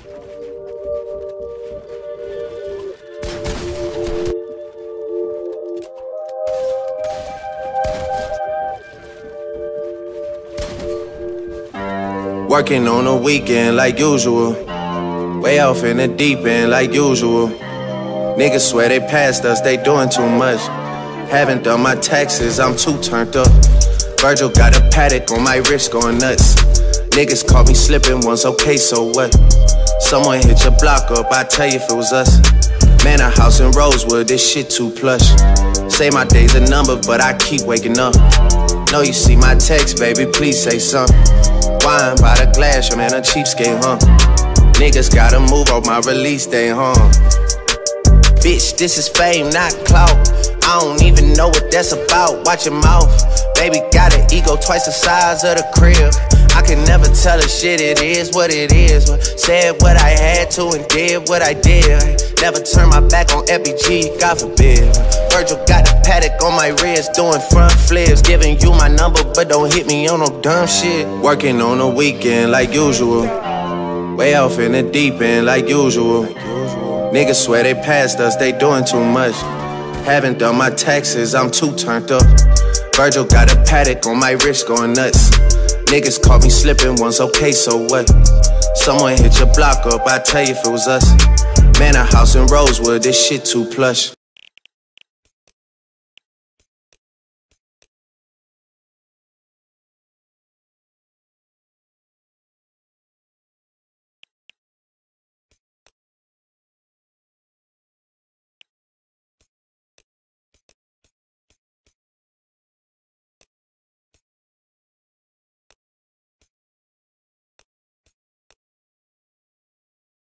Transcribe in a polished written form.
Working on the weekend like usual. Way off in the deep end like usual. Niggas swear they passed us, they doing too much. Haven't done my taxes, I'm too turned up. Virgil got a paddock on my wrist going nuts. Niggas caught me slipping once, okay, so what? Someone hit your block up, I tell you if it was us. Man, a house in Rosewood, this shit too plush. Say my day's a number, but I keep waking up. Know you see my text, baby, please say something. Wine by the glass, your man a cheapskate, huh? Niggas gotta move off my release day, huh? Bitch, this is fame, not clout. I don't even know what that's about, watch your mouth. Baby got an ego twice the size of the crib. I can never tell a shit, it is what it is. Said what I had to and did what I did. Never turn my back on FBG, God forbid. Virgil got the paddock on my wrist, doing front flips. Giving you my number, but don't hit me on no dumb shit. Working on the weekend like usual. Way off in the deep end like usual. Niggas swear they passed us, they doing too much. Haven't done my taxes, I'm too turned up. Virgil got a paddock on my wrist going nuts. Niggas caught me slipping once, okay, so what? Someone hit your block up, I tell you if it was us. Man, a house in Rosewood, this shit too plush.